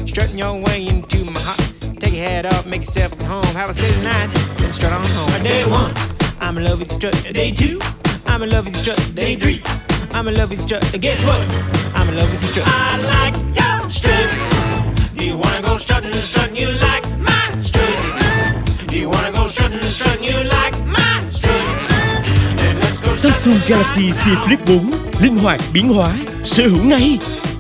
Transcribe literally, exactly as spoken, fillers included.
strutting your way into my heart. Take your head off, make yourself at home. Have a stay tonight, then strut on home. Day one, I'm in love with the strut. Day two, I'm in love with the strut. Day three, I'm in love with the strut. And guess what? I'm in love with the strut. I like your strut. Do you wanna go strutting, strutting you like my strut? Do you wanna go strutting, strutting you like my strut? Then let's go. Samsung Galaxy Z Flip bốn, linh hoạt biến hóa, sở hữu ngay.